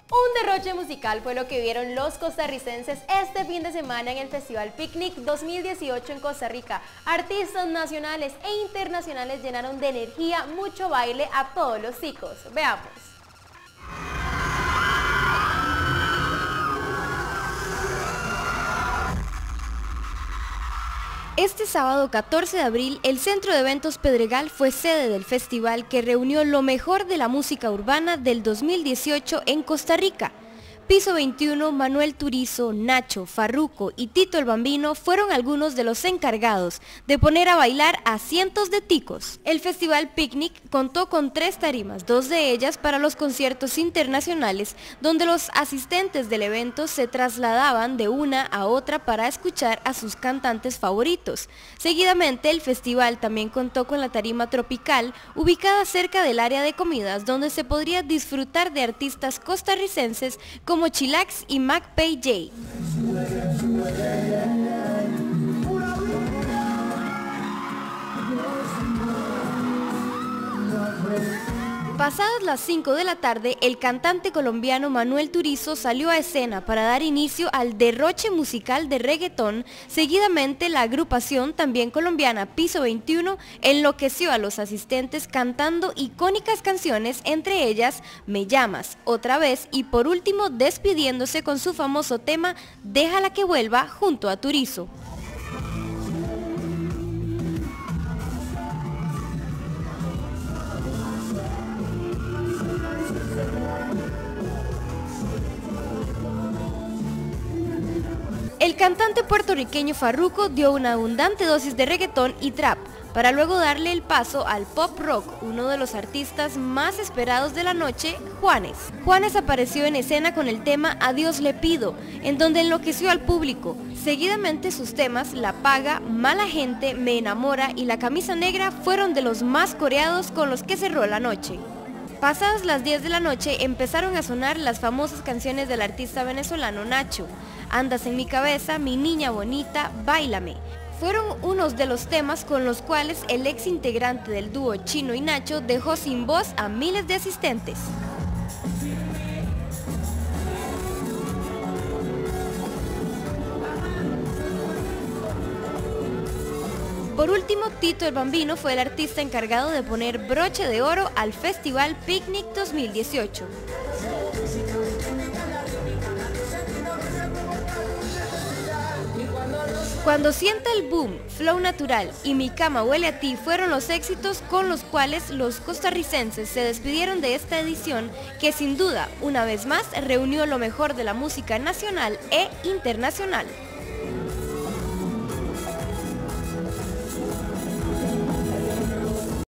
Un derroche musical fue lo que vieron los costarricenses este fin de semana en el Festival Picnic 2018 en Costa Rica. Artistas nacionales e internacionales llenaron de energía, mucho baile a todos los chicos. Veamos. Este sábado 14 de abril, el Centro de Eventos Pedregal fue sede del festival que reunió lo mejor de la música urbana del 2018 en Costa Rica. Piso 21, Manuel Turizo, Nacho, Farruko y Tito el Bambino fueron algunos de los encargados de poner a bailar a cientos de ticos. El Festival Picnic contó con 3 tarimas, 2 de ellas para los conciertos internacionales, donde los asistentes del evento se trasladaban de una a otra para escuchar a sus cantantes favoritos. Seguidamente, el festival también contó con la tarima tropical, ubicada cerca del área de comidas, donde se podría disfrutar de artistas costarricenses como Chilax y MacPay J. Pasadas las 5 de la tarde, el cantante colombiano Manuel Turizo salió a escena para dar inicio al derroche musical de reggaetón. Seguidamente, la agrupación también colombiana Piso 21 enloqueció a los asistentes cantando icónicas canciones, entre ellas Me llamas, Otra vez y por último despidiéndose con su famoso tema Déjala que vuelva junto a Turizo. El cantante puertorriqueño Farruko dio una abundante dosis de reggaetón y trap, para luego darle el paso al pop rock, uno de los artistas más esperados de la noche, Juanes. Juanes apareció en escena con el tema A Dios le pido, en donde enloqueció al público. Seguidamente sus temas La Paga, Mala Gente, Me enamora y La camisa negra fueron de los más coreados con los que cerró la noche. Pasadas las 10 de la noche empezaron a sonar las famosas canciones del artista venezolano Nacho. Andas en mi cabeza, Mi niña bonita, Báilame. Fueron unos de los temas con los cuales el ex integrante del dúo Chino y Nacho dejó sin voz a miles de asistentes. Por último, Tito el Bambino fue el artista encargado de poner broche de oro al Festival Picnic 2018. Cuando sienta el boom, Flow Natural y Mi cama huele a ti fueron los éxitos con los cuales los costarricenses se despidieron de esta edición que sin duda, una vez más, reunió lo mejor de la música nacional e internacional.